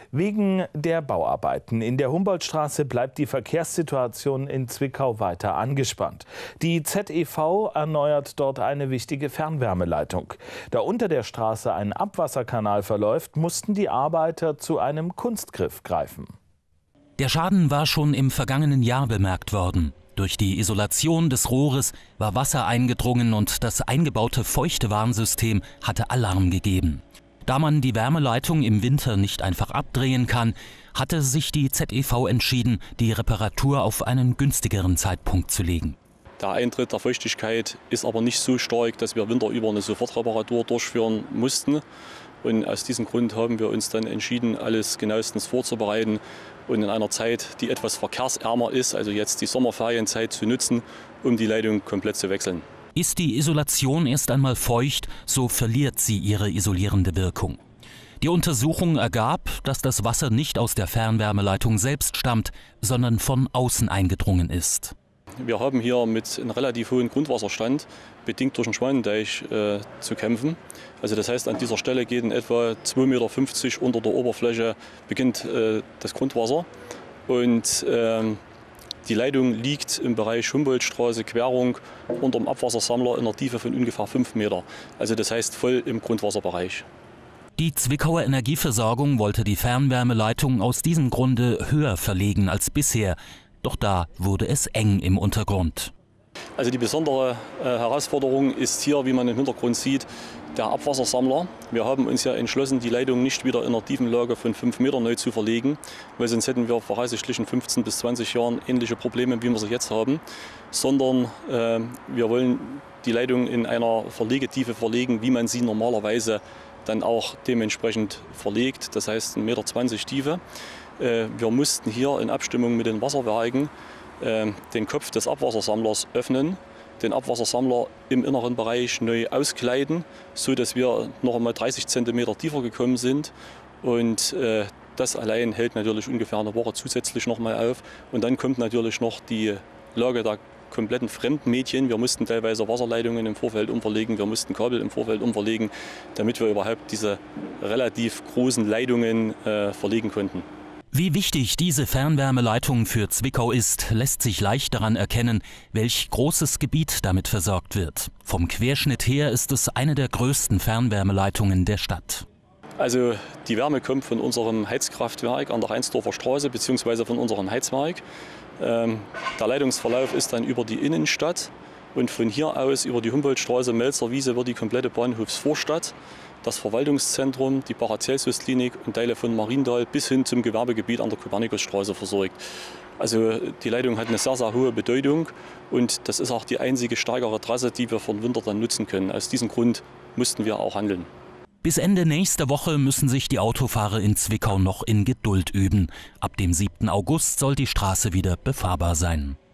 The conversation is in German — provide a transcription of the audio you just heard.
Wegen der Bauarbeiten in der Humboldtstraße bleibt die Verkehrssituation in Zwickau weiter angespannt. Die ZEV erneuert dort eine wichtige Fernwärmeleitung. Da unter der Straße ein Abwasserkanal verläuft, mussten die Arbeiter zu einem Kunstgriff greifen. Der Schaden war schon im vergangenen Jahr bemerkt worden. Durch die Isolation des Rohres war Wasser eingedrungen und das eingebaute Feuchtewarnsystem hatte Alarm gegeben. Da man die Wärmeleitung im Winter nicht einfach abdrehen kann, hatte sich die ZEV entschieden, die Reparatur auf einen günstigeren Zeitpunkt zu legen. Der Eintritt der Feuchtigkeit ist aber nicht so stark, dass wir winterüber eine Sofortreparatur durchführen mussten. Und aus diesem Grund haben wir uns dann entschieden, alles genauestens vorzubereiten und in einer Zeit, die etwas verkehrsärmer ist, also jetzt die Sommerferienzeit zu nutzen, um die Leitung komplett zu wechseln. Ist die Isolation erst einmal feucht, so verliert sie ihre isolierende Wirkung. Die Untersuchung ergab, dass das Wasser nicht aus der Fernwärmeleitung selbst stammt, sondern von außen eingedrungen ist. Wir haben hier mit einem relativ hohen Grundwasserstand, bedingt durch den Schwanendeich, zu kämpfen. Also das heißt, an dieser Stelle geht in etwa 2,50 Meter unter der Oberfläche beginnt das Grundwasser. Und die Leitung liegt im Bereich Humboldtstraße, Querung, unter dem Abwassersammler in einer Tiefe von ungefähr 5 Meter. Also das heißt voll im Grundwasserbereich. Die Zwickauer Energieversorgung wollte die Fernwärmeleitung aus diesem Grunde höher verlegen als bisher. Doch da wurde es eng im Untergrund. Also die besondere Herausforderung ist hier, wie man im Hintergrund sieht, der Abwassersammler. Wir haben uns ja entschlossen, die Leitung nicht wieder in einer Tiefenlage von 5 Meter neu zu verlegen, weil sonst hätten wir voraussichtlich in 15 bis 20 Jahren ähnliche Probleme, wie wir sie jetzt haben, sondern wir wollen die Leitung in einer Verlegetiefe verlegen, wie man sie normalerweise dann auch dementsprechend verlegt, das heißt 1,20 Meter Tiefe. Wir mussten hier in Abstimmung mit den Wasserwerken den Kopf des Abwassersammlers öffnen, den Abwassersammler im inneren Bereich neu auskleiden, so dass wir noch einmal 30 Zentimeter tiefer gekommen sind. Und das allein hält natürlich ungefähr eine Woche zusätzlich noch mal auf. Und dann kommt natürlich noch die Lage der kompletten Fremdmedien. Wir mussten teilweise Wasserleitungen im Vorfeld umverlegen, wir mussten Kabel im Vorfeld umverlegen, damit wir überhaupt diese relativ großen Leitungen verlegen konnten. Wie wichtig diese Fernwärmeleitung für Zwickau ist, lässt sich leicht daran erkennen, welch großes Gebiet damit versorgt wird. Vom Querschnitt her ist es eine der größten Fernwärmeleitungen der Stadt. Also die Wärme kommt von unserem Heizkraftwerk an der Reinsdorfer Straße bzw. von unserem Heizwerk. Der Leitungsverlauf ist dann über die Innenstadt und von hier aus über die Humboldtstraße, Melzerwiese wird die komplette Bahnhofsvorstadt, das Verwaltungszentrum, die Paracelsus-Klinik und Teile von Mariendal bis hin zum Gewerbegebiet an der Kopernikusstraße versorgt. Also die Leitung hat eine sehr, sehr hohe Bedeutung und das ist auch die einzige stärkere Trasse, die wir für den Winter dann nutzen können. Aus diesem Grund mussten wir auch handeln. Bis Ende nächster Woche müssen sich die Autofahrer in Zwickau noch in Geduld üben. Ab dem 7. August soll die Straße wieder befahrbar sein.